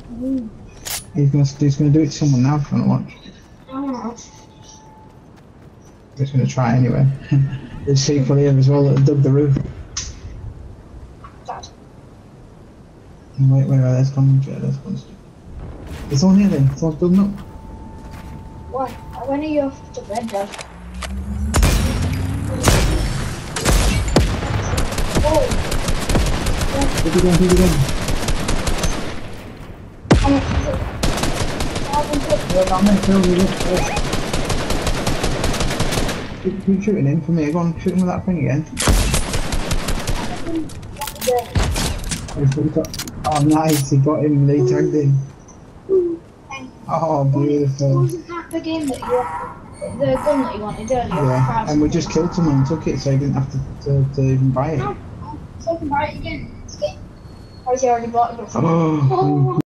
He's gonna do it to someone now if you want to watch. He's gonna try anyway. There's people here as well that dug the roof. Wait, let's go and check, let's go and check. It's on here then, it's all building up. What? When are you off to bed, Dad? Oh! Keep it going. Keep shooting him for me, go on, shoot him with that thing again. Oh nice, he got him, they tagged him. Oh beautiful. Wasn't that the game that the gun that you wanted earlier? Yeah, and we just killed someone and took it so he didn't have to even buy it. No, so I can buy it again. Or has he already bought it? Oh.